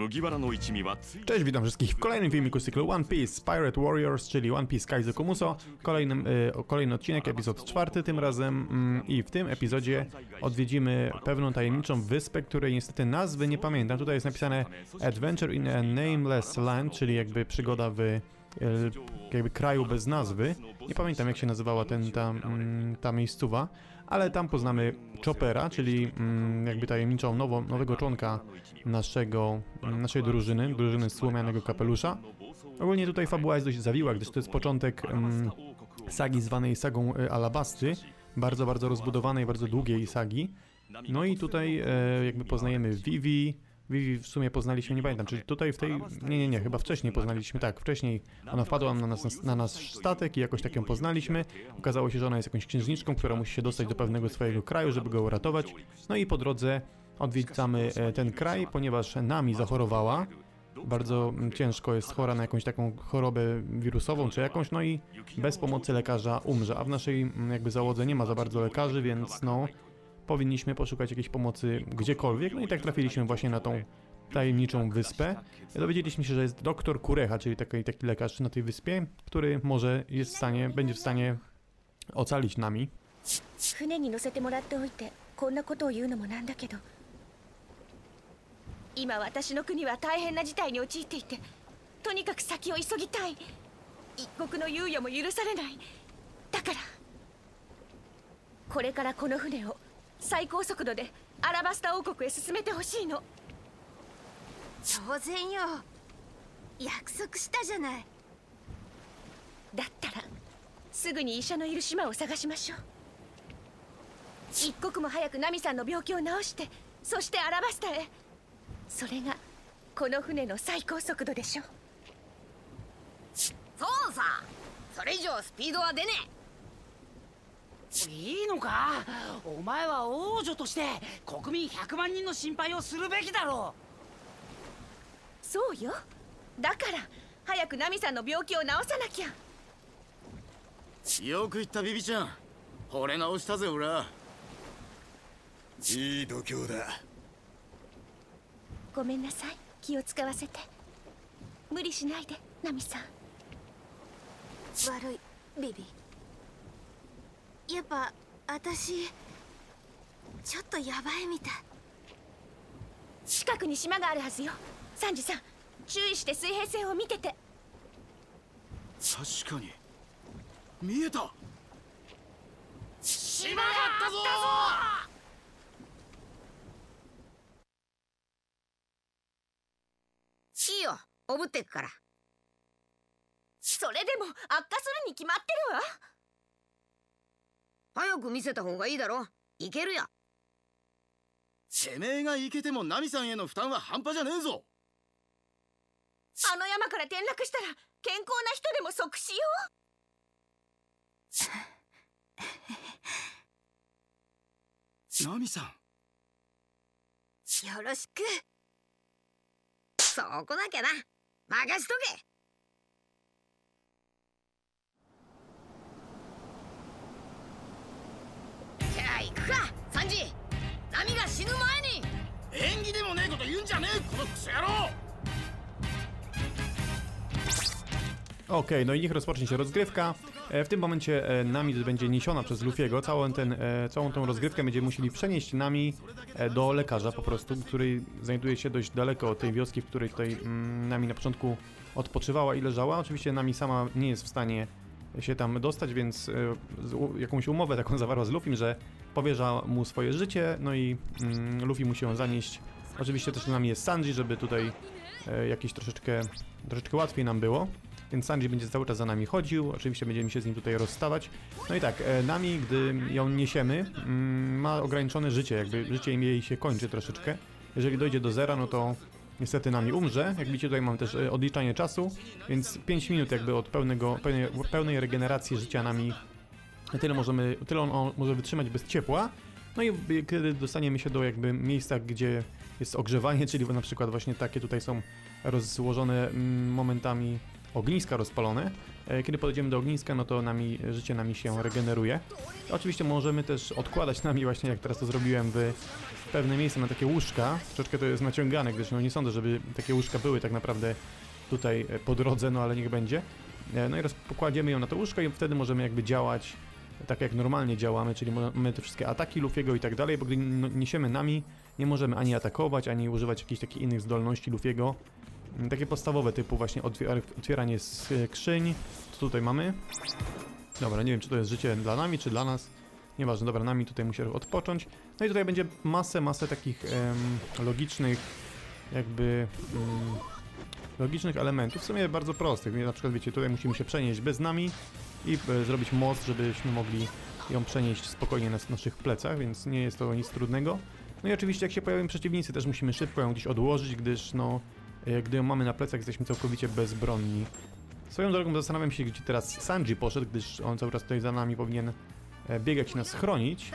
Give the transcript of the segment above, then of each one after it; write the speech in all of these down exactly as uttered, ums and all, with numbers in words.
Cześć, witam wszystkich w kolejnym filmiku z cyklu One Piece Pirate Warriors, czyli One Piece Kaizo Komuso. Kolejnym, y, kolejny odcinek, epizod czwarty tym razem y, i w tym epizodzie odwiedzimy pewną tajemniczą wyspę, której niestety nazwy nie pamiętam. Tutaj jest napisane Adventure in a Nameless Land, czyli jakby przygoda w y, jakby kraju bez nazwy. Nie pamiętam, jak się nazywała ten, ta, y, ta miejscowa, ale tam poznamy Choppera, czyli y, jakby tajemniczą nowo, nowego członka naszego, naszej drużyny, drużyny Słomianego Kapelusza. Ogólnie tutaj fabuła jest dość zawiła, gdyż to jest początek um, sagi zwanej sagą e, Alabasty, bardzo, bardzo rozbudowanej, bardzo długiej sagi. No i tutaj e, jakby poznajemy Vivi. Vivi w sumie poznaliśmy, nie pamiętam, czy tutaj w tej... Nie, nie, nie, chyba wcześniej poznaliśmy, tak, wcześniej ona wpadła na nas, na nasz statek i jakoś tak ją poznaliśmy. Okazało się, że ona jest jakąś księżniczką, która musi się dostać do pewnego swojego kraju, żeby go uratować. No i po drodze odwiedzamy ten kraj, ponieważ Nami zachorowała. Bardzo ciężko jest chora na jakąś taką chorobę wirusową czy jakąś, no i bez pomocy lekarza umrze. A w naszej jakby załodze nie ma za bardzo lekarzy, więc no powinniśmy poszukać jakiejś pomocy gdziekolwiek. No i tak trafiliśmy właśnie na tą tajemniczą wyspę. Dowiedzieliśmy się, że jest doktor Kureha, czyli taki, taki lekarz na tej wyspie, który może jest w stanie, będzie w stanie ocalić Nami. 船に乗せてもらっておいてこんなことを言うのもなんだけど、今私の国は大変な事態に陥っていて、とにかく先を急ぎたい。一刻の猶予も許されない。だからこれからこの船を最高速度でアラバスタ王国へ進めてほしいの。当然よ、約束したじゃない。だったらすぐに医者のいる島を探しましょう。一刻も早くナミさんの病気を治して、そしてアラバスタへ。それがこの船の最高速度でしょ。 そうさ、それ以上スピードは出ねえ。いいのか？お前は王女として国民ひゃくまん人の心配をするべきだろう。 そうよ、だから早くナミさんの病気を治さなきゃ。 よく言ったビビちゃん、惚れ直したぜ俺は。いい度胸だ。 ごめんなさい、気を使わせて。無理しないでナミさん。 悪いビビ、やっぱ私ちょっとヤバいみたい。 近くに島があるはずよ。サンジさん、注意して水平線を見てて。 確かに見えた。 島があったぞ。 いいよ、おぶってくから。 それでも悪化するに決まってるわ。 早く見せた方がいいだろ。いけるよ。 てめえがいけてもナミさんへの負担は半端じゃねえぞ。 あの山から転落したら健康な人でも即死よ。 ナミさん、 よろしく。 そこだけな、任しとけ。じゃあ行くか、サンジ。ナミが死ぬ前に。 縁起でもねえこと言うんじゃねえ、このクソ野郎。 Okej, okay, no i niech rozpocznie się rozgrywka. E, w tym momencie e, Nami będzie niesiona przez Luffy'ego. Całą, ten, e, całą tą rozgrywkę będziemy musieli przenieść Nami e, do lekarza po prostu, który znajduje się dość daleko od tej wioski, w której tutaj mm, Nami na początku odpoczywała i leżała. Oczywiście Nami sama nie jest w stanie się tam dostać, więc e, z, jakąś umowę taką zawarła z Luffym, że powierza mu swoje życie, no i mm, Luffy musi ją zanieść. Oczywiście też Nami jest Sanji, żeby tutaj e, jakieś troszeczkę, troszeczkę łatwiej nam było. Więc Sanji będzie cały czas za nami chodził, oczywiście będziemy się z nim tutaj rozstawać. No i tak, Nami, gdy ją niesiemy, ma ograniczone życie, jakby życie jej się kończy troszeczkę. Jeżeli dojdzie do zera, no to niestety Nami umrze. Jak widzicie, tutaj mam też odliczanie czasu, więc pięć minut jakby od pełnego, pełnej, pełnej regeneracji życia Nami. Tyle możemy, tyle on, on może wytrzymać bez ciepła. No i kiedy dostaniemy się do jakby miejsca, gdzie jest ogrzewanie, czyli na przykład właśnie takie tutaj są rozłożone momentami ogniska rozpalone, E, kiedy podejdziemy do ogniska, no to nami, życie nami się regeneruje. Oczywiście możemy też odkładać nami, właśnie jak teraz to zrobiłem, w pewne miejsce na takie łóżka. Troszeczkę to jest naciągane, gdyż no nie sądzę, żeby takie łóżka były tak naprawdę tutaj po drodze, no ale niech będzie. E, no i raz pokładziemy ją na to łóżko i wtedy możemy jakby działać tak jak normalnie działamy, czyli mamy te wszystkie ataki Luffy'ego i tak dalej, bo gdy niesiemy nami, nie możemy ani atakować, ani używać jakichś takich innych zdolności Luffy'ego. Takie podstawowe typu właśnie otwieranie skrzyń. Co tutaj mamy? Dobra, nie wiem, czy to jest życie dla nami, czy dla nas. Nieważne, dobra, nami tutaj musi odpocząć. No i tutaj będzie masę, masę takich em, logicznych, jakby em, logicznych elementów, w sumie bardzo prostych. Na przykład, wiecie, tutaj musimy się przenieść bez nami i e, zrobić most, żebyśmy mogli ją przenieść spokojnie na naszych plecach, więc nie jest to nic trudnego. No i oczywiście, jak się pojawią przeciwnicy, też musimy szybko ją gdzieś odłożyć, gdyż no, e, gdy ją mamy na plecach, jesteśmy całkowicie bezbronni. Swoją drogą zastanawiam się, gdzie teraz Sanji poszedł, gdyż on cały czas tutaj za nami powinien e, biegać i nas chronić.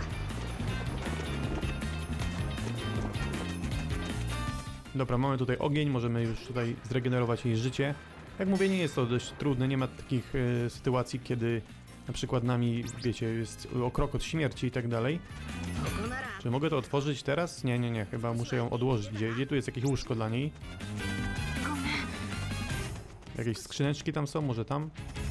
Dobra, mamy tutaj ogień, możemy już tutaj zregenerować jej życie. Jak mówię, nie jest to dość trudne, nie ma takich e, sytuacji, kiedy na przykład nami, wiecie, jest o krok od śmierci i tak dalej. Czy mogę to otworzyć teraz? Nie, nie, nie, chyba muszę ją odłożyć. Gdzie, gdzie tu jest jakieś łóżko dla niej? Jakieś skrzyneczki tam są, może tam?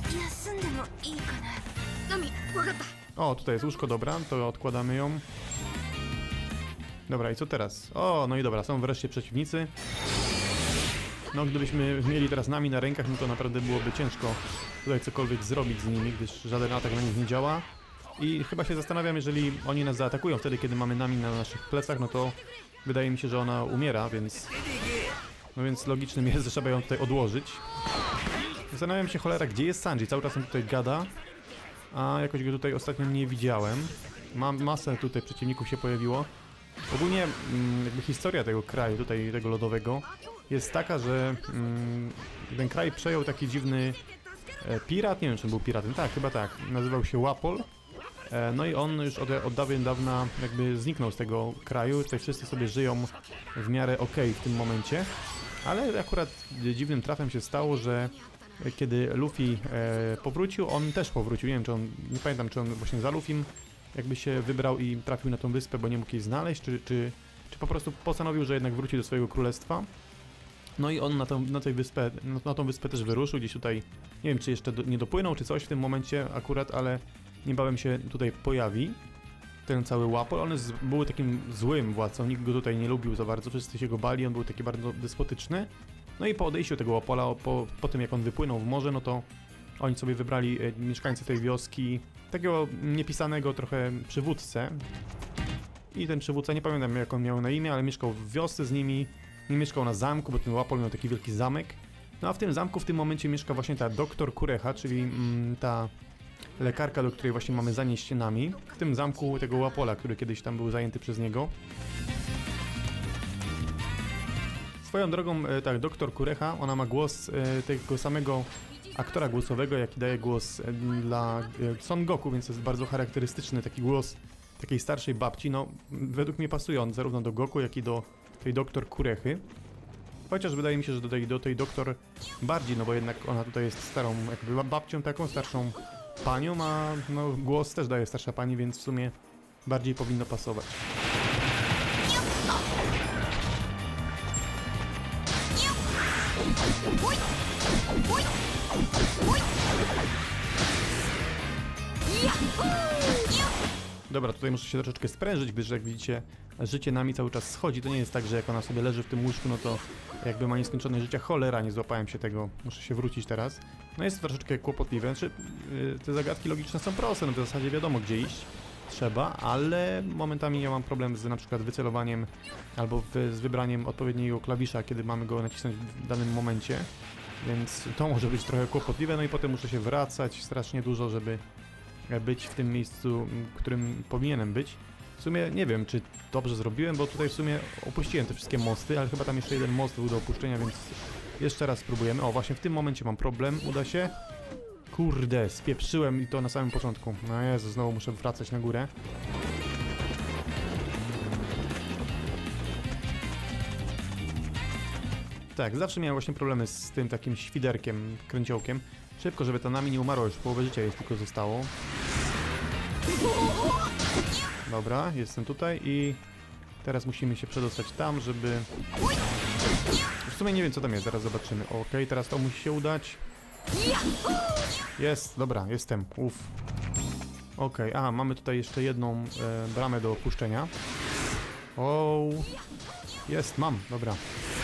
O, tutaj jest łóżko, dobra, to odkładamy ją. Dobra, i co teraz? O, no i dobra, są wreszcie przeciwnicy. No, gdybyśmy mieli teraz nami na rękach, no to naprawdę byłoby ciężko tutaj cokolwiek zrobić z nimi, gdyż żaden atak na nich nie działa. I chyba się zastanawiam, jeżeli oni nas zaatakują wtedy, kiedy mamy nami na naszych plecach, no to wydaje mi się, że ona umiera, więc... No więc logicznym jest, że trzeba ją tutaj odłożyć. Zastanawiam się, cholera, gdzie jest Sanji? Cały czas on tutaj gada, a jakoś go tutaj ostatnio nie widziałem. Mam masę tutaj przeciwników się pojawiło. Ogólnie mm, jakby historia tego kraju, tutaj tego lodowego, jest taka, że mm, ten kraj przejął taki dziwny e, pirat, nie wiem, czy był piratem, tak, chyba tak, nazywał się Łapol. E, no i on już od, od dawien dawna jakby zniknął z tego kraju, tutaj wszyscy sobie żyją w miarę okej w tym momencie, ale akurat dziwnym trafem się stało, że kiedy Luffy e, powrócił, on też powrócił, nie wiem, czy on, nie pamiętam, czy on właśnie za Luffym jakby się wybrał i trafił na tą wyspę, bo nie mógł jej znaleźć, czy, czy, czy po prostu postanowił, że jednak wróci do swojego królestwa. No i on na tą, na tej wyspę, na, na tą wyspę też wyruszył, gdzieś tutaj, nie wiem, czy jeszcze do, nie dopłynął, czy coś w tym momencie akurat, ale niebawem się tutaj pojawi ten cały Łapol. On jest, był takim złym władcą, nikt go tutaj nie lubił za bardzo, wszyscy się go bali, on był taki bardzo despotyczny. No i po odejściu tego Łapola, po, po tym jak on wypłynął w morze, no to oni sobie wybrali e, mieszkańcy tej wioski, takiego niepisanego trochę przywódcę. I ten przywódca, nie pamiętam jak on miał na imię, ale mieszkał w wiosce z nimi. Nie mieszkał na zamku, bo ten Łapol miał taki wielki zamek. No a w tym zamku w tym momencie mieszka właśnie ta doktor Kureha, czyli mm, ta lekarka, do której właśnie mamy zanieść nami. W tym zamku tego Łapola, który kiedyś tam był zajęty przez niego. Swoją drogą, tak, doktor Kureha, ona ma głos e, tego samego aktora głosowego, jaki daje głos e, dla e, Son Goku, więc to jest bardzo charakterystyczny taki głos takiej starszej babci. No, według mnie pasuje on zarówno do Goku, jak i do tej doktor Kurechy. Chociaż wydaje mi się, że do tej, do tej doktor bardziej, no bo jednak ona tutaj jest starą jakby babcią taką, starszą panią, a no, głos też daje starsza pani, więc w sumie bardziej powinno pasować. Dobra, tutaj muszę się troszeczkę sprężyć, gdyż jak widzicie, życie nami cały czas schodzi. To nie jest tak, że jak ona sobie leży w tym łóżku, no to jakby ma nieskończone życie. Cholera, nie złapałem się tego. Muszę się wrócić teraz. No jest to troszeczkę kłopotliwe. Znaczy, yy, te zagadki logiczne są proste, no w zasadzie wiadomo gdzie iść trzeba, ale momentami ja mam problem z na przykład wycelowaniem albo w, z wybraniem odpowiedniego klawisza, kiedy mamy go nacisnąć w danym momencie. Więc to może być trochę kłopotliwe, no i potem muszę się wracać strasznie dużo, żeby być w tym miejscu, w którym powinienem być. W sumie nie wiem, czy dobrze zrobiłem, bo tutaj w sumie opuściłem te wszystkie mosty, ale chyba tam jeszcze jeden most był do opuszczenia, więc jeszcze raz spróbujemy. O, właśnie w tym momencie mam problem, uda się. Kurde, spieprzyłem i to na samym początku. No Jezu, znowu muszę wracać na górę. Tak, zawsze miałem właśnie problemy z tym takim świderkiem, kręciołkiem. Szybko, żeby ta Nami nie umarła, już połowę życia jej tylko zostało. Dobra, jestem tutaj i teraz musimy się przedostać tam, żeby... W sumie nie wiem co tam jest, zaraz zobaczymy. Okej, okay, teraz to musi się udać. Jest, dobra, jestem, uff. Okej, okay. Aha, mamy tutaj jeszcze jedną e, bramę do opuszczenia. O, jest, mam, dobra.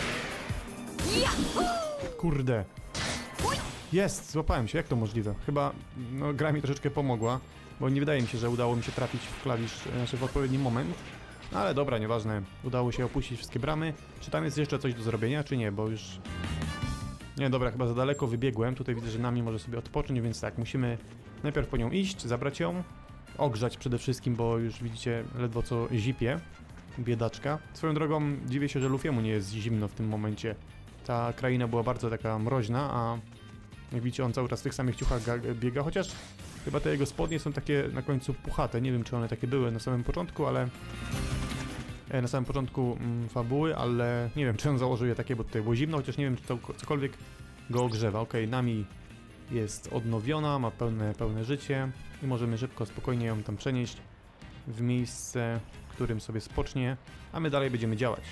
Kurde. Jest, złapałem się, jak to możliwe? Chyba, no, gra mi troszeczkę pomogła, bo nie wydaje mi się, że udało mi się trafić w klawisz, znaczy w odpowiedni moment. No, ale dobra, nieważne, udało się opuścić wszystkie bramy. Czy tam jest jeszcze coś do zrobienia, czy nie, bo już... Nie, dobra, chyba za daleko wybiegłem, tutaj widzę, że Nami może sobie odpocząć, więc tak, musimy najpierw po nią iść, zabrać ją, ogrzać przede wszystkim, bo już widzicie, ledwo co zipie, biedaczka. Swoją drogą dziwię się, że Luffy'emu nie jest zimno w tym momencie. Ta kraina była bardzo taka mroźna, a jak widzicie, on cały czas w tych samych ciuchach biega, chociaż chyba te jego spodnie są takie na końcu puchate. Nie wiem, czy one takie były na samym początku, ale... Na samym początku mm, fabuły, ale nie wiem, czy on założył je takie, bo tutaj było zimno, chociaż nie wiem, czy to cokolwiek go ogrzewa. Okej, okay, Nami jest odnowiona, ma pełne, pełne życie i możemy szybko, spokojnie ją tam przenieść w miejsce, w którym sobie spocznie, a my dalej będziemy działać.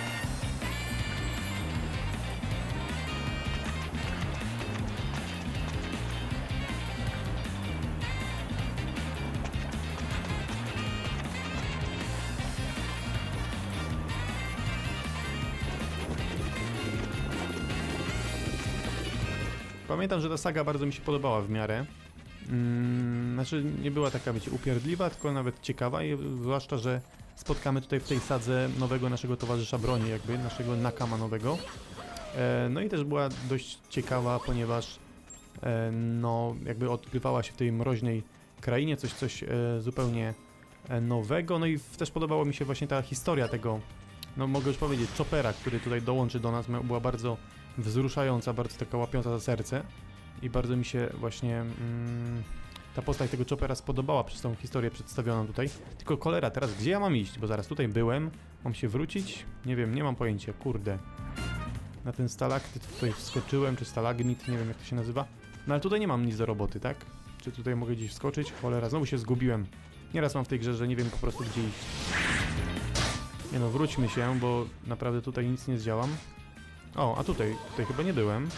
Pamiętam, że ta saga bardzo mi się podobała w miarę. Mm, znaczy nie była taka, wiecie, upierdliwa, tylko nawet ciekawa i zwłaszcza, że spotkamy tutaj w tej sadze nowego naszego towarzysza broni, jakby naszego Nakama nowego. E, no i też była dość ciekawa, ponieważ e, no jakby odgrywała się w tej mroźnej krainie, coś, coś e, zupełnie e, nowego. No i też podobała mi się właśnie ta historia tego, no mogę już powiedzieć, Choppera, który tutaj dołączy do nas, była bardzo wzruszająca, bardzo taka łapiąca za serce i bardzo mi się właśnie mm, ta postać tego Choppera spodobała przez tą historię przedstawioną tutaj. Tylko cholera, teraz gdzie ja mam iść? Bo zaraz tutaj byłem, mam się wrócić? Nie wiem, nie mam pojęcia, kurde. Na ten stalaktyt tutaj wskoczyłem, czy stalagmit, nie wiem jak to się nazywa. No ale tutaj nie mam nic do roboty, tak? Czy tutaj mogę gdzieś wskoczyć? Cholera, znowu się zgubiłem. Nieraz mam w tej grze, że nie wiem po prostu gdzie iść. Nie no, wróćmy się, bo naprawdę tutaj nic nie zdziałam. O, a tutaj, tutaj chyba nie byłem.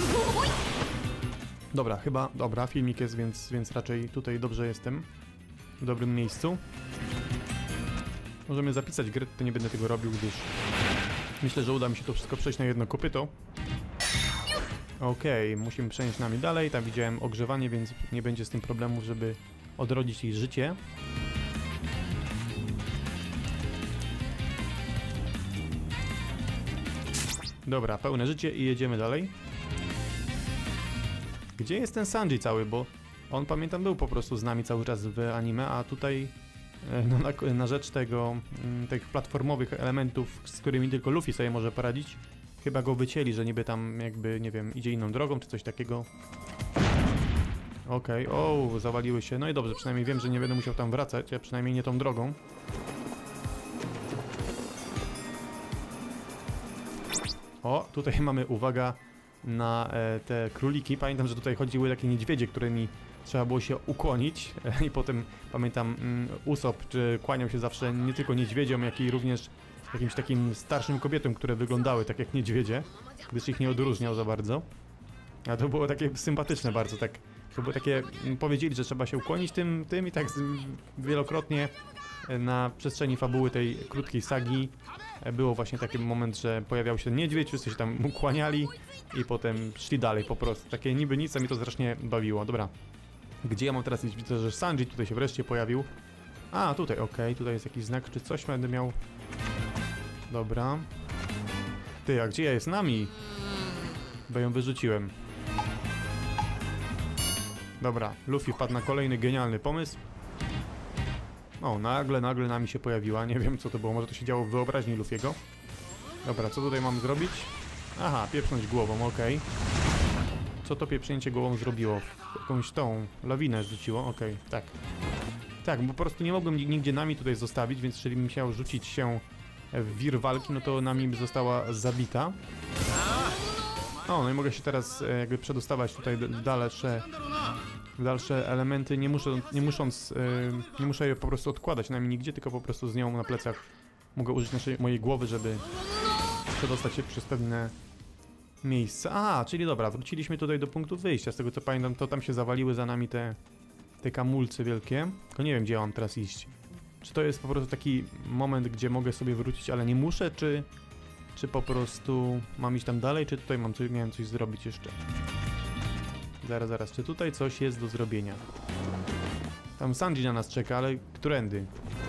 Dobra, chyba, dobra, filmik jest, więc, więc raczej tutaj dobrze jestem. W dobrym miejscu. Możemy zapisać grę, to nie będę tego robił, gdyż myślę, że uda mi się to wszystko przejść na jedno kopyto. Okej, okay, musimy przenieść nami dalej, tam widziałem ogrzewanie, więc nie będzie z tym problemu, żeby odrodzić jej życie. Dobra, pełne życie i jedziemy dalej. Gdzie jest ten Sanji cały, bo on, pamiętam, był po prostu z nami cały czas w anime, a tutaj no, na, na rzecz tego, tych platformowych elementów, z którymi tylko Luffy sobie może poradzić, chyba go wycięli, że niby tam jakby, nie wiem, idzie inną drogą, czy coś takiego. Okej, okay. O, zawaliły się, no i dobrze, przynajmniej wiem, że nie będę musiał tam wracać, a przynajmniej nie tą drogą. O, tutaj mamy, uwaga, na e, te króliki. Pamiętam, że tutaj chodziły takie niedźwiedzie, którymi trzeba było się ukłonić e, i potem, pamiętam, mm, Usopp czy kłaniał się zawsze nie tylko niedźwiedziom, jak i również jakimś takim starszym kobietom, które wyglądały tak jak niedźwiedzie, gdyż ich nie odróżniał za bardzo. A to było takie sympatyczne bardzo, tak, to było takie, m, powiedzieli, że trzeba się ukłonić tym, tym i tak z, wielokrotnie e, na przestrzeni fabuły tej krótkiej sagi było właśnie taki moment, że pojawiał się ten niedźwiedź, wszyscy się tam ukłaniali i potem szli dalej po prostu. Takie niby nic, a mi to strasznie bawiło. Dobra. Gdzie ja mam teraz iść? Widzę, że Sanji tutaj się wreszcie pojawił. A, tutaj, okej, okay. Tutaj jest jakiś znak, czy coś będę miał. Dobra. Ty, a gdzie ja jest Nami? Bo ją wyrzuciłem. Dobra, Luffy wpadł na kolejny genialny pomysł. O, nagle, nagle Nami się pojawiła. Nie wiem, co to było. Może to się działo w wyobraźni Luffy'ego. Dobra, co tutaj mam zrobić? Aha, pieprznąć głową, okej. Okay. Co to pieprznięcie głową zrobiło? Jakąś tą lawinę zrzuciło, okej, okay, tak. Tak, bo po prostu nie mogłem nigdzie Nami tutaj zostawić, więc jeżeli bym musiał rzucić się w wir walki, no to Nami by została zabita. O, no i mogę się teraz e, jakby przedostawać tutaj w dalsze, w dalsze elementy, nie, muszę, nie musząc, e, nie muszę je po prostu odkładać na nigdzie, tylko po prostu z nią na plecach mogę użyć naszej, mojej głowy, żeby przedostać się przez pewne miejsca. Aha, czyli dobra, wróciliśmy tutaj do punktu wyjścia. Z tego co pamiętam, to tam się zawaliły za nami te, te kamulce wielkie. Tylko nie wiem, gdzie mam teraz iść. Czy to jest po prostu taki moment, gdzie mogę sobie wrócić, ale nie muszę, czy, czy po prostu mam iść tam dalej, czy tutaj mam coś, miałem coś zrobić jeszcze? Zaraz, zaraz, czy tutaj coś jest do zrobienia? Tam Sanji na nas czeka, ale którędy?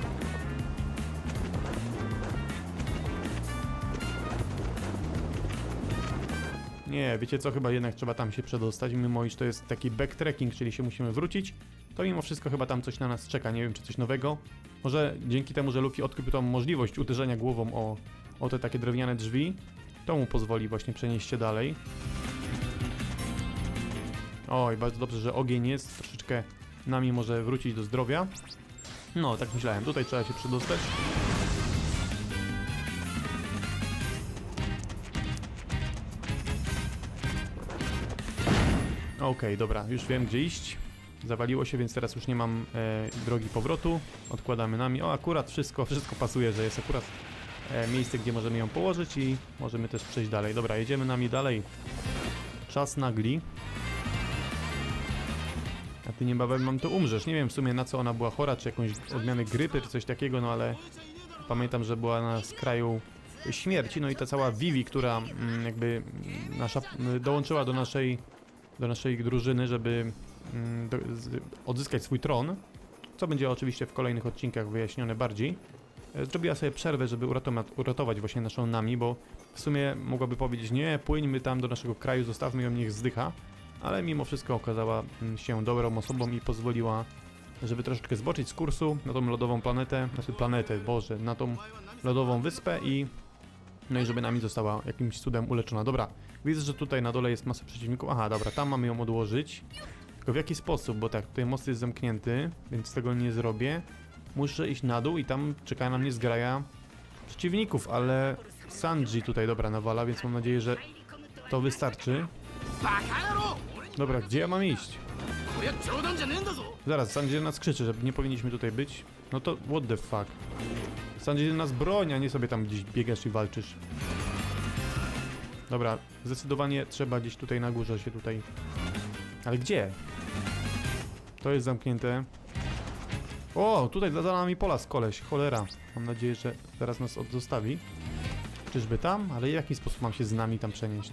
Nie, wiecie co, chyba jednak trzeba tam się przedostać, mimo iż to jest taki backtracking, czyli się musimy wrócić, to mimo wszystko chyba tam coś na nas czeka, nie wiem czy coś nowego. Może dzięki temu, że Luffy odkrył tą możliwość uderzenia głową o, o te takie drewniane drzwi, to mu pozwoli właśnie przenieść się dalej. Oj, bardzo dobrze, że ogień jest, troszeczkę nami może wrócić do zdrowia. No, tak myślałem, tutaj trzeba się przedostać. Okej, okay, dobra, już wiem gdzie iść. Zawaliło się, więc teraz już nie mam e, drogi powrotu. Odkładamy nami. O, akurat wszystko, wszystko pasuje, że jest akurat e, miejsce, gdzie możemy ją położyć i możemy też przejść dalej. Dobra, jedziemy nami dalej. Czas nagli. A ty niebawem mam to umrzesz. Nie wiem w sumie na co ona była chora, czy jakąś odmianę grypy, czy coś takiego, no ale pamiętam, że była na skraju śmierci. No i ta cała Vivi, która mm, jakby nasza, dołączyła do naszej do naszej drużyny, żeby mm, do, z, odzyskać swój tron, co będzie oczywiście w kolejnych odcinkach wyjaśnione bardziej. E, zrobiła sobie przerwę, żeby uratować, uratować właśnie naszą Nami, bo w sumie mogłaby powiedzieć, nie, płyńmy tam do naszego kraju, zostawmy ją, niech zdycha, ale mimo wszystko okazała się dobrą osobą i pozwoliła, żeby troszeczkę zboczyć z kursu na tą lodową planetę, znaczy planetę, Boże, na tą lodową wyspę i no i żeby Nami została jakimś cudem uleczona. Dobra, widzę, że tutaj na dole jest masa przeciwników. Aha, dobra, tam mamy ją odłożyć. Tylko w jaki sposób? Bo tak, tutaj most jest zamknięty, więc tego nie zrobię. Muszę iść na dół i tam czeka na mnie zgraja przeciwników, ale Sanji tutaj, dobra, nawala, więc mam nadzieję, że to wystarczy. Dobra, gdzie ja mam iść? Zaraz, Sanji nas krzyczy, że nie powinniśmy tutaj być. No to what the fuck? Sanji nas broni, a nie sobie tam gdzieś biegasz i walczysz. Dobra, zdecydowanie trzeba gdzieś tutaj na górze się tutaj... Ale gdzie? To jest zamknięte. O, tutaj za nami Polas koleś, cholera. Mam nadzieję, że zaraz nas odzostawi. Czyżby tam? Ale w jaki sposób mam się z nami tam przenieść?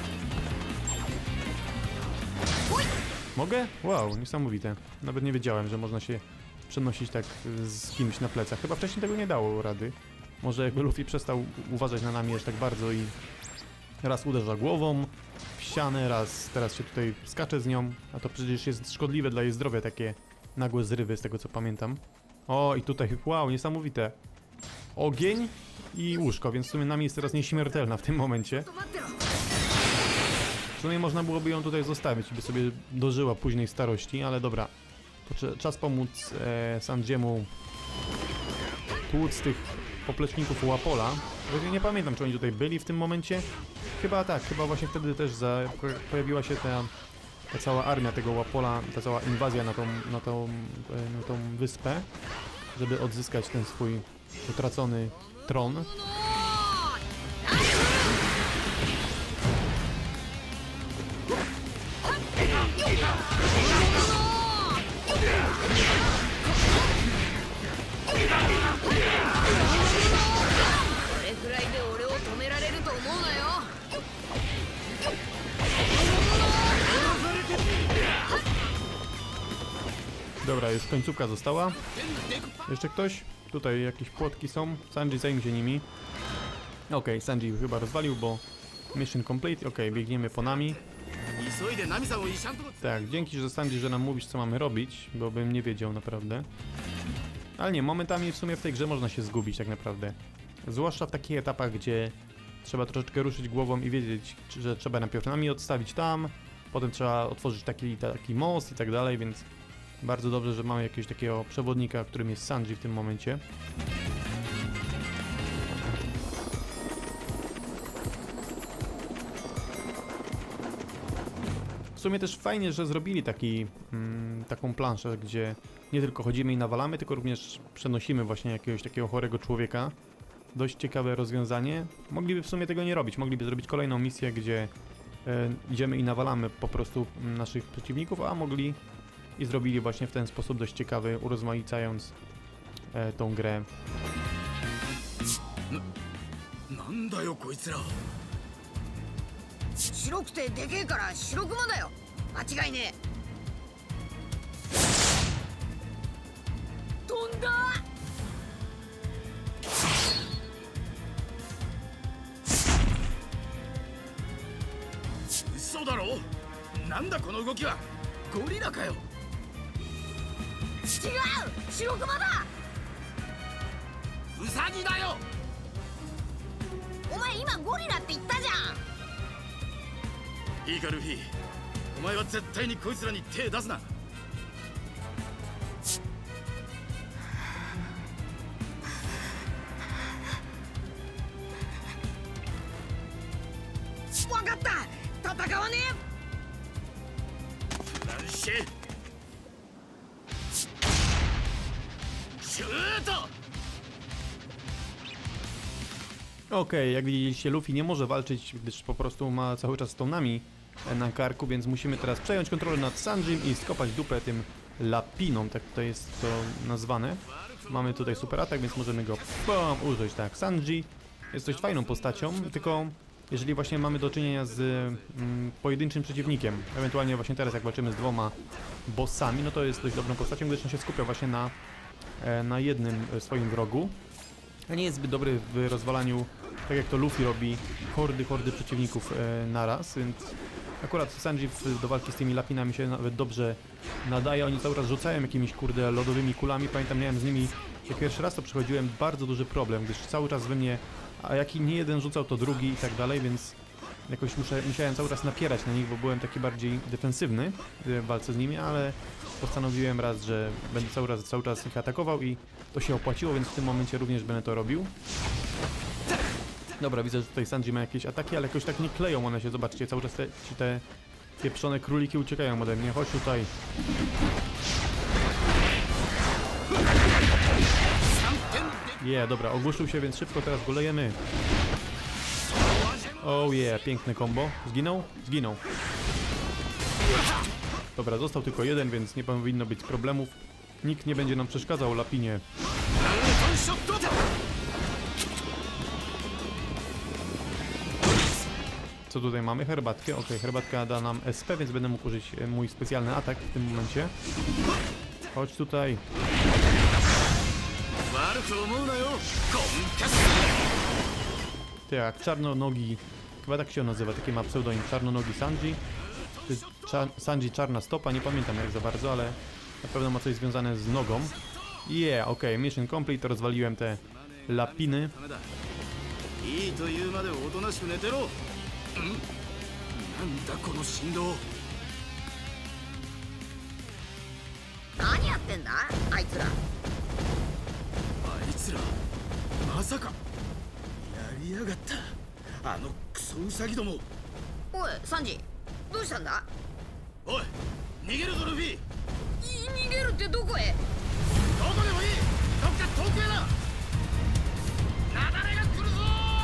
Mogę? Wow, niesamowite. Nawet nie wiedziałem, że można się przenosić tak z kimś na plecach. Chyba wcześniej tego nie dało rady. Może jakby Luffy przestał uważać na nami aż tak bardzo i raz uderza głową w ścianę, raz teraz się tutaj skacze z nią, a to przecież jest szkodliwe dla jej zdrowia, takie nagłe zrywy, z tego co pamiętam. O, i tutaj, wow, niesamowite. Ogień i łóżko, więc w sumie Nami jest teraz nieśmiertelna w tym momencie. W sumie można byłoby ją tutaj zostawić, by sobie dożyła późnej starości, ale dobra. Czas pomóc e, Sanjiemu tłuc tych popleczników Łapola. Nie pamiętam, czy oni tutaj byli w tym momencie. Chyba tak, chyba właśnie wtedy też za, pojawiła się ta, ta cała armia tego Łapola, ta cała inwazja na tą, na, tą, na tą wyspę, żeby odzyskać ten swój utracony tron. Dobra, już końcówka została. Jeszcze ktoś? Tutaj jakieś płotki są. Sanji, zajmie się nimi. Okej, okay, Sanji chyba rozwalił, bo mission complete. Okej, okay, biegniemy po Nami. Tak, dzięki, że Sanji, że nam mówisz, co mamy robić, bo bym nie wiedział naprawdę. Ale nie, momentami w sumie w tej grze można się zgubić tak naprawdę. Zwłaszcza w takich etapach, gdzie trzeba troszeczkę ruszyć głową i wiedzieć, że trzeba najpierw Nami odstawić tam, potem trzeba otworzyć taki, taki most i tak dalej, więc bardzo dobrze, że mamy jakiegoś takiego przewodnika, którym jest Sanji w tym momencie. sumie też fajnie, że zrobili taki, mm, taką planszę, gdzie nie tylko chodzimy i nawalamy, tylko również przenosimy właśnie jakiegoś takiego chorego człowieka. Dość ciekawe rozwiązanie. Mogliby w sumie tego nie robić, mogliby zrobić kolejną misję, gdzie e, idziemy i nawalamy po prostu naszych przeciwników, a mogli i zrobili właśnie w ten sposób dość ciekawy, urozmaicając e, tą grę. なんだよこいつら。 白くてでけえから白熊だよ。間違いねえ。飛んだ。 嘘だろ。なんだこの動きは。ゴリラかよ。 違う、白熊だ。 ウサギだよ。 お前今ゴリラって言ったじゃん。 いいかルフィ、お前は絶対にこいつらに手出すな。 分かった、戦わねフランシェシュート。 Okej, jak widzieliście, Luffy nie może walczyć, gdyż po prostu ma cały czas stonami na karku, więc musimy teraz przejąć kontrolę nad Sanjim i skopać dupę tym lapinom, tak tutaj jest to nazwane. Mamy tutaj super atak, więc możemy go bam, użyć, tak. Sanji jest dość fajną postacią, tylko jeżeli właśnie mamy do czynienia z mm, pojedynczym przeciwnikiem, ewentualnie właśnie teraz jak walczymy z dwoma bossami, no to jest dość dobrą postacią, gdyż on się skupia właśnie na, na jednym swoim wrogu. A nie jest zbyt dobry w rozwalaniu, tak jak to Luffy robi, hordy, hordy przeciwników e, naraz, więc akurat Sanji w, do walki z tymi lapinami się nawet dobrze nadaje. Oni cały czas rzucają jakimiś, kurde, lodowymi kulami. Pamiętam, miałem z nimi, jak pierwszy raz to przechodziłem, bardzo duży problem, gdyż cały czas we mnie, a jak nie jeden rzucał, to drugi i tak dalej, więc jakoś muszę, musiałem cały czas napierać na nich, bo byłem taki bardziej defensywny w walce z nimi, ale postanowiłem raz, że będę cały czas, cały czas ich atakował i to się opłaciło, więc w tym momencie również będę to robił. Dobra, widzę, że tutaj Sanji ma jakieś ataki, ale jakoś tak nie kleją one się, zobaczcie, cały czas te, ci te pieprzone króliki uciekają ode mnie, chodź tutaj. Yeah, dobra, ogłuszył się, więc szybko teraz go lejemy. Oh yeah, piękne combo. Zginął? Zginął. Dobra, został tylko jeden, więc nie powinno być problemów. Nikt nie będzie nam przeszkadzał, lapinie. Co tutaj mamy? Herbatkę. Ok, herbatka da nam S P, więc będę mógł użyć mój specjalny atak w tym momencie. Chodź tutaj. Tak, czarnonogi, chyba tak się on nazywa, taki ma pseudonim, czarnonogi Sanji. Czar Sanji czarna stopa, nie pamiętam jak za bardzo, ale na pewno ma coś związane z nogą. Yeah, ok, mission complete, rozwaliłem te lapiny. 何やってんだあいつら。 あいつらまさかやりやがった、あのクソウサギども。 おいサンジ、どうしたんだ。 おい逃げるぞルフィ。 い逃げるってどこへ。 どこでもいい、どっか遠くへな。雪崩が来るぞ。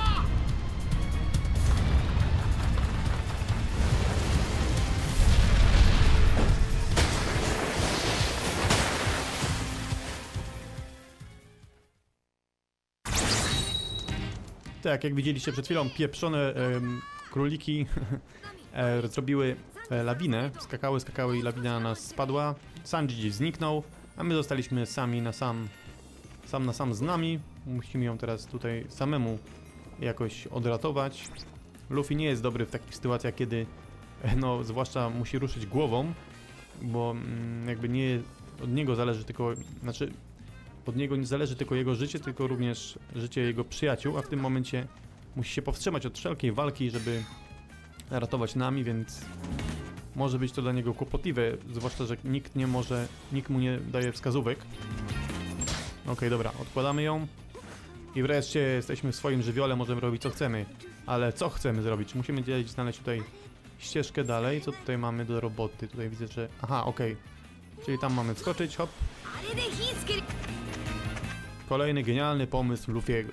Tak, jak widzieliście przed chwilą, pieprzone em, króliki e, zrobiły e, lawinę, skakały, skakały i lawina na nas spadła. Sanji gdzieś zniknął, a my zostaliśmy sami na sam, sam na sam z nami. Musimy ją teraz tutaj samemu jakoś odratować. Luffy nie jest dobry w takich sytuacjach, kiedy e, no, zwłaszcza musi ruszyć głową, bo mm, jakby nie od niego zależy tylko, znaczy od niego nie zależy tylko jego życie, tylko również życie jego przyjaciół, a w tym momencie musi się powstrzymać od wszelkiej walki, żeby ratować nami, więc może być to dla niego kłopotliwe, zwłaszcza, że nikt nie może, nikt mu nie daje wskazówek. Ok, dobra, odkładamy ją i wreszcie jesteśmy w swoim żywiole, możemy robić co chcemy, ale co chcemy zrobić? Musimy gdzieś znaleźć tutaj ścieżkę dalej. Co tutaj mamy do roboty? Tutaj widzę, że... Aha, okej. Okay. Czyli tam mamy wskoczyć, hop. Kolejny genialny pomysł Luffy'ego.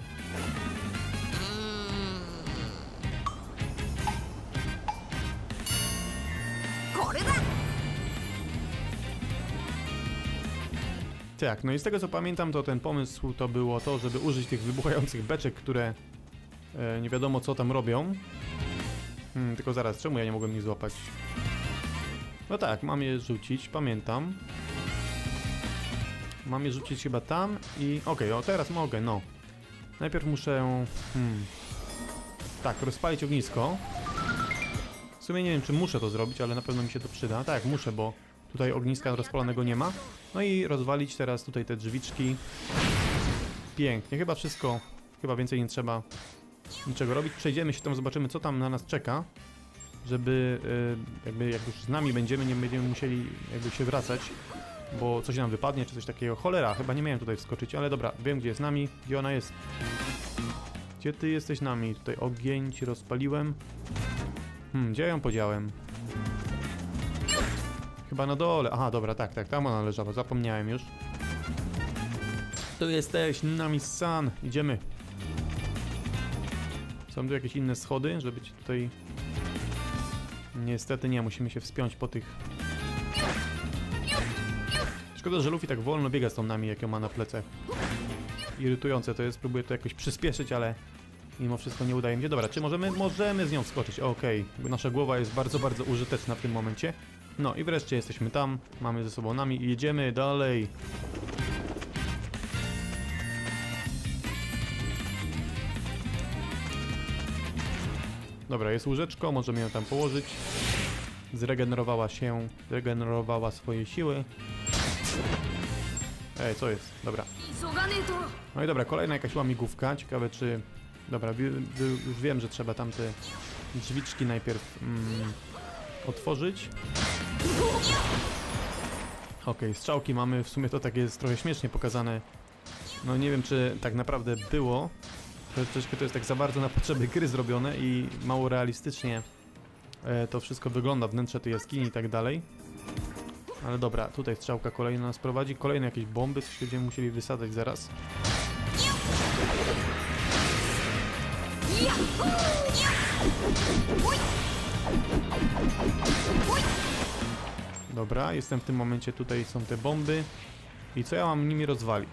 Tak, no i z tego co pamiętam, to ten pomysł to było to, żeby użyć tych wybuchających beczek, które e, nie wiadomo co tam robią. Hmm, tylko zaraz, czemu ja nie mogłem ich złapać? No tak, mam je rzucić, pamiętam. Mam je rzucić chyba tam i... Okej, okay, o teraz mogę, no. Najpierw muszę... Hmm, tak, rozpalić ognisko. W sumie nie wiem, czy muszę to zrobić, ale na pewno mi się to przyda. Tak, muszę, bo tutaj ogniska rozpalonego nie ma. No i rozwalić teraz tutaj te drzwiczki. Pięknie, chyba wszystko. Chyba więcej nie trzeba niczego robić. Przejdziemy się tam, zobaczymy co tam na nas czeka. Żeby yy, jakby jak już z nami będziemy, nie będziemy musieli jakby się wracać. Bo coś nam wypadnie, czy coś takiego. Cholera, chyba nie miałem tutaj wskoczyć, ale dobra, wiem gdzie jest nami. Gdzie ona jest? Gdzie ty jesteś nami? Tutaj ogień ci rozpaliłem. Hmm, gdzie ja ją podziałem? Chyba na dole. Aha, dobra, tak, tak, tam ona leżała, zapomniałem już. Tu jesteś, Nami-san. Idziemy. Są tu jakieś inne schody, żeby ci tutaj... Niestety nie, musimy się wspiąć po tych... Szkoda, że Luffy tak wolno biega z tą Nami, jak ją ma na plecach. Irytujące to jest, próbuję to jakoś przyspieszyć, ale... Mimo wszystko nie udaje mi się. Dobra, czy możemy? Możemy z nią wskoczyć. Okej, okay. Nasza głowa jest bardzo, bardzo użyteczna w tym momencie. No i wreszcie jesteśmy tam. Mamy ze sobą Nami i jedziemy dalej. Dobra, jest łóżeczko. Możemy ją tam położyć. Zregenerowała się. Zregenerowała swoje siły. Ej, co jest? Dobra. No i dobra, kolejna jakaś łamigłówka. Ciekawe czy... Dobra, już wiem, że trzeba tam te drzwiczki najpierw mm, otworzyć. Okej, okay, strzałki mamy, w sumie to tak jest trochę śmiesznie pokazane. No nie wiem, czy tak naprawdę było. Troszeczkę to jest tak za bardzo na potrzeby gry zrobione i mało realistycznie e, to wszystko wygląda, wnętrze tej jaskini i tak dalej. Ale dobra, tutaj strzałka kolejna nas prowadzi. Kolejne jakieś bomby, coś będziemy musieli wysadzać zaraz. Dobra, jestem w tym momencie, tutaj są te bomby. I co ja mam nimi rozwalić?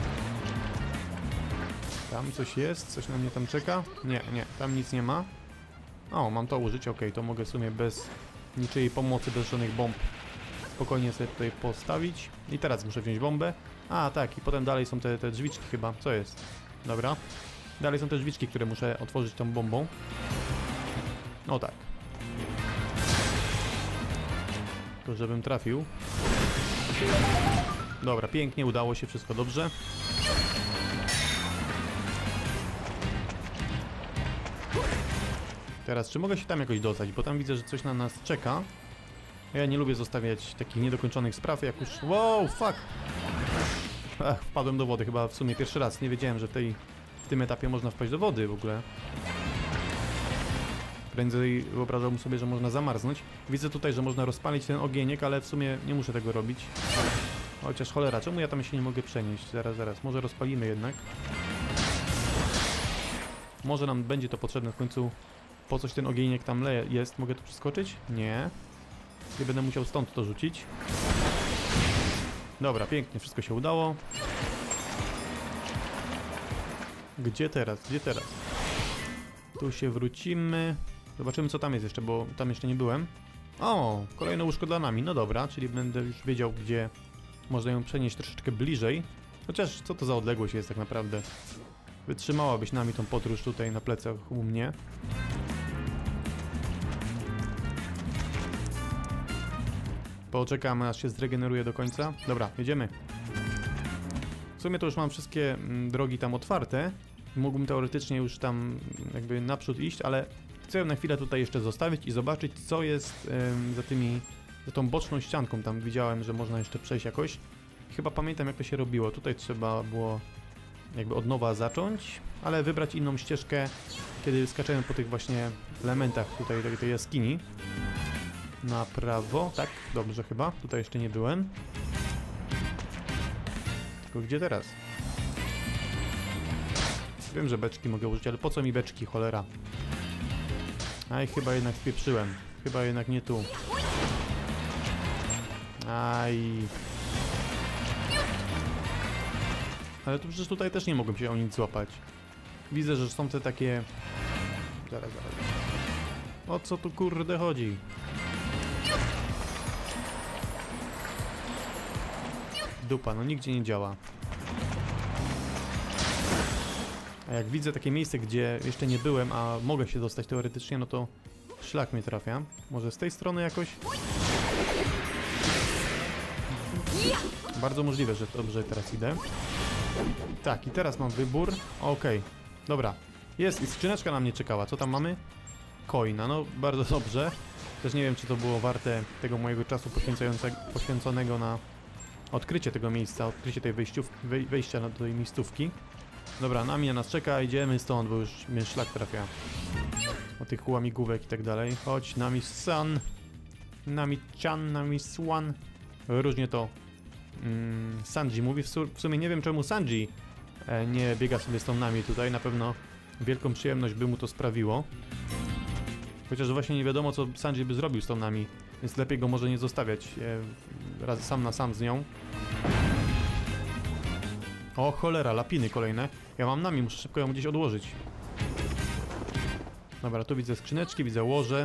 Tam coś jest? Coś na mnie tam czeka? Nie, nie, tam nic nie ma. O, mam to użyć, ok, to mogę w sumie bez niczyjej pomocy, bez żadnych bomb spokojnie sobie tutaj postawić. I teraz muszę wziąć bombę. A, tak, i potem dalej są te, te drzwiczki chyba. Co jest? Dobra. Dalej są te drzwiczki, które muszę otworzyć tą bombą. O tak. Tylko żebym trafił. Dobra, pięknie, udało się, wszystko dobrze. Teraz, czy mogę się tam jakoś dostać? Bo tam widzę, że coś na nas czeka. Ja nie lubię zostawiać takich niedokończonych spraw, jak już... Wow, fuck! Ach, wpadłem do wody chyba w sumie pierwszy raz. Nie wiedziałem, że w, tej, w tym etapie można wpaść do wody w ogóle. Prędzej wyobrażałbym sobie, że można zamarznąć. Widzę tutaj, że można rozpalić ten ogieniek, ale w sumie nie muszę tego robić. Chociaż cholera, czemu ja tam się nie mogę przenieść? Zaraz, zaraz, może rozpalimy jednak. Może nam będzie to potrzebne w końcu. Po coś ten ogieniek tam leje jest? Mogę tu przeskoczyć? Nie. Nie będę musiał stąd to rzucić. Dobra, pięknie, wszystko się udało. Gdzie teraz? Gdzie teraz? Tu się wrócimy. Zobaczymy, co tam jest jeszcze, bo tam jeszcze nie byłem. O, kolejne łóżko dla nami. No dobra, czyli będę już wiedział, gdzie można ją przenieść troszeczkę bliżej. Chociaż co to za odległość jest tak naprawdę? Wytrzymałabyś nami tą podróż tutaj na plecach u mnie. Poczekamy, aż się zregeneruje do końca. Dobra, jedziemy. W sumie to już mam wszystkie mm, drogi tam otwarte. Mógłbym teoretycznie już tam jakby naprzód iść, ale chcę ją na chwilę tutaj jeszcze zostawić i zobaczyć, co jest ym, za tymi, za tą boczną ścianką. Tam widziałem, że można jeszcze przejść jakoś. Chyba pamiętam, jak to się robiło. Tutaj trzeba było jakby od nowa zacząć, ale wybrać inną ścieżkę kiedy skaczemy po tych właśnie elementach tutaj tej, tej jaskini. Na prawo, tak, dobrze chyba, tutaj jeszcze nie byłem. Tylko gdzie teraz? Wiem, że beczki mogę użyć, ale po co mi beczki, cholera? Aj, chyba jednak spieprzyłem. Chyba jednak nie tu. Aj. Ale tu przecież tutaj też nie mogłem się o nic złapać. Widzę, że są te takie... Zaraz, zaraz. O co tu kurde chodzi? Dupa, no nigdzie nie działa. A jak widzę takie miejsce, gdzie jeszcze nie byłem, a mogę się dostać teoretycznie, no to szlak mnie trafia. Może z tej strony jakoś? Bardzo możliwe, że dobrze teraz idę. Tak, i teraz mam wybór. Okej, okay. Dobra. Jest i skrzyneczka na mnie czekała. Co tam mamy? Coina, no bardzo dobrze. Też nie wiem, czy to było warte tego mojego czasu poświęconego na odkrycie tego miejsca, odkrycie tej wejściówki, wej, wejścia do tej miejscówki. Dobra, na mnie nas czeka, idziemy stąd, bo już mnie szlak trafia. O tych łamigłówek i tak dalej. Chodź, Nami-san. Nami-chan, Nami-swan. Różnie to mm, Sanji mówi. W, su w sumie nie wiem, czemu Sanji e, nie biega sobie z tą Nami tutaj. Na pewno wielką przyjemność by mu to sprawiło. Chociaż właśnie nie wiadomo, co Sanji by zrobił z tą Nami. Więc lepiej go może nie zostawiać e, raz sam na sam z nią. O cholera, lapiny kolejne. Ja mam Nami, muszę szybko ją gdzieś odłożyć. Dobra, tu widzę skrzyneczki, widzę łoże.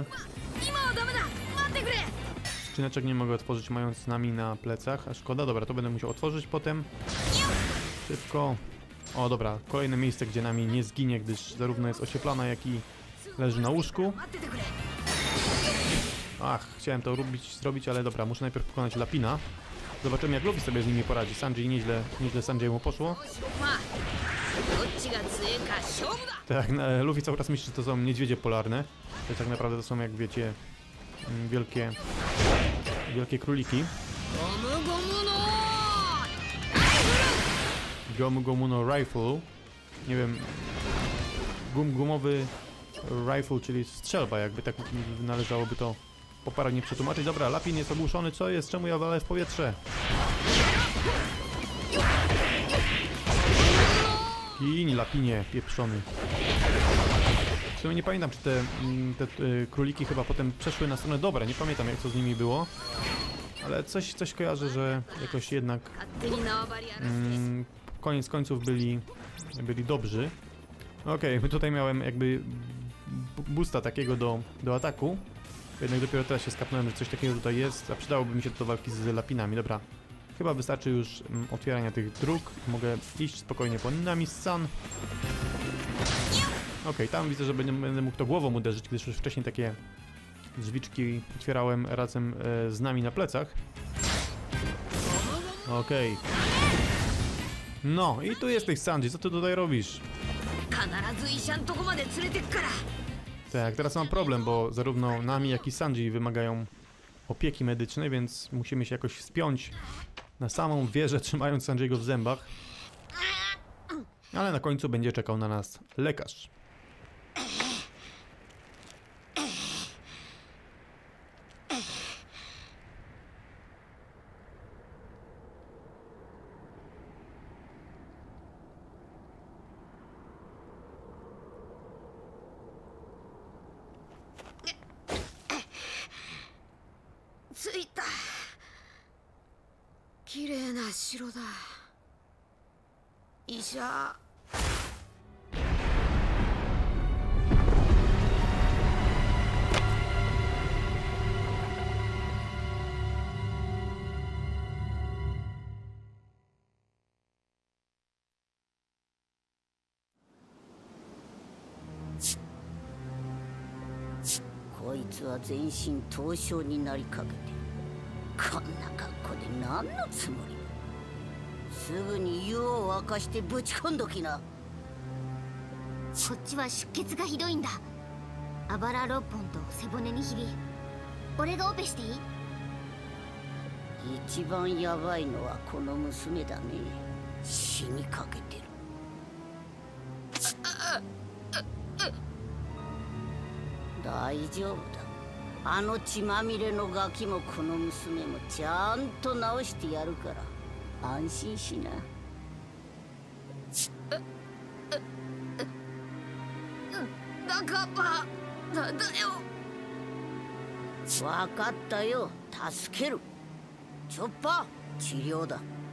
Skrzyneczek nie mogę otworzyć, mając Nami na plecach, a szkoda. Dobra, to będę musiał otworzyć potem. Szybko. O dobra, kolejne miejsce, gdzie Nami nie zginie, gdyż zarówno jest ocieplana, jak i leży na łóżku. Ach, chciałem to robić, zrobić, ale dobra, muszę najpierw pokonać Lapina. Zobaczymy, jak Luffy sobie z nimi poradzi. Sanji nieźle, nieźle Sanji mu poszło. Tak, Luffy cały czas myśli, że to są niedźwiedzie polarne. To tak naprawdę to są, jak wiecie, wielkie, wielkie króliki. Gomu Gomu no Rifle. Nie wiem, gum gumowy rifle, czyli strzelba, jakby tak należałoby to poprawnie przetłumaczyć. Dobra, Lapin jest ogłuszony. Co jest? Czemu ja walę w powietrze? Gin, Lapinie, pieprzony. W sumie nie pamiętam, czy te, te, te króliki chyba potem przeszły na stronę dobre. Nie pamiętam, jak to z nimi było. Ale coś, coś kojarzę, że jakoś jednak mm, koniec końców byli, byli dobrzy. Okej, okay, tutaj miałem jakby boosta takiego do, do ataku. Jednak dopiero teraz się skapnąłem, że coś takiego tutaj jest, a przydałoby mi się do walki z Lapinami. Dobra, chyba wystarczy już mm, otwierania tych dróg. Mogę iść spokojnie po Nami-san. Okej, okay, tam widzę, że będę, będę mógł to głową uderzyć, gdyż już wcześniej takie drzwiczki otwierałem razem e, z Nami na plecach. Okej. Okay. No i tu jesteś, Sanji, co ty tutaj robisz? Tak, teraz mam problem, bo zarówno Nami, jak i Sanji wymagają opieki medycznej, więc musimy się jakoś wspiąć na samą wieżę, trzymając Sanjiego w zębach. Ale na końcu będzie czekał na nas lekarz. こいつは全身凍傷になりかけてこんな格好で何のつもり？すぐに湯を沸かしてぶち込んどきな。 こっちは出血がひどいんだ。あばらろっぽんと背骨にひび。俺がオペしていい？ 一番ヤバいのはこの娘だね。死にかけてる。 大丈夫だ。あの血まみれのガキもこの娘もちゃんと直してやるから安心しな。 仲間なんだよ。 分かったよ、助ける。チョッパー治療だ。